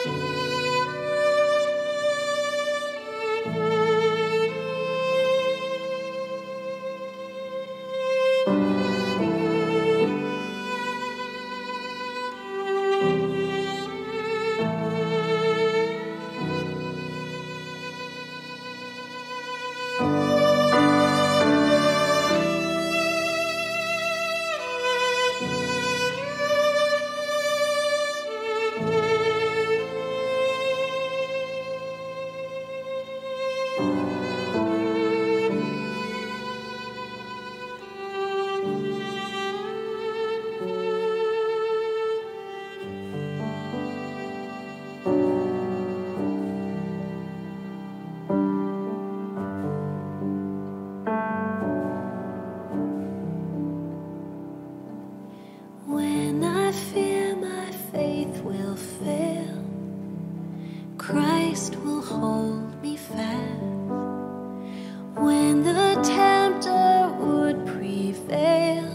Christ will hold me fast. When the tempter would prevail,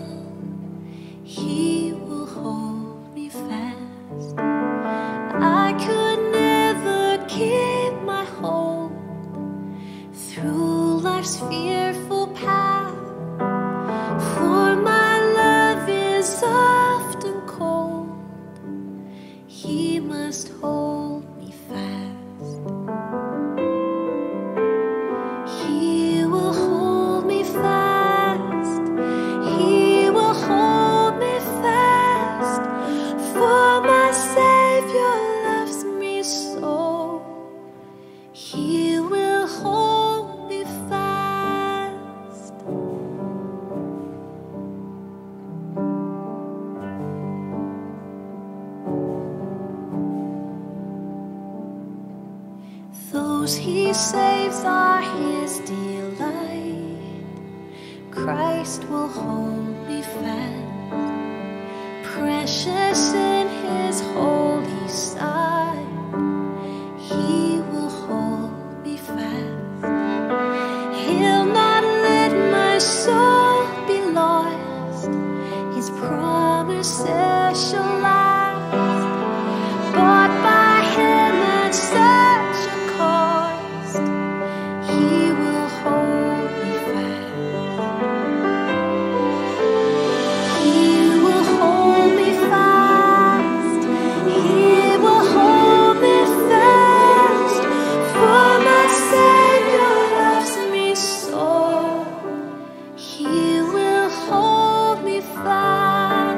He will hold me fast. I could never keep my hold through life's fearful path, for my love is often cold. He must hold me fast. He will hold me fast. He will hold me fast. For my Savior loves me so. He will hold me fast. Those He saves are His delight. Christ will hold me fast. Precious in His holy sight, He will hold me fast. He'll not let my soul be lost. His promises shall last. Bought by Him at such a cost, He will hold me fast. He will hold me fast. He will hold me fast. For my Savior loves me so. He will hold me fast.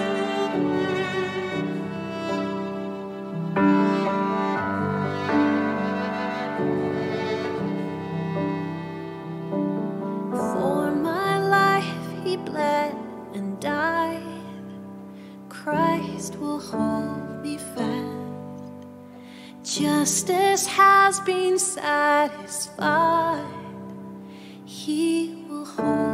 For my life He bled and died. Christ will hold me fast. Justice has been satisfied. He will hold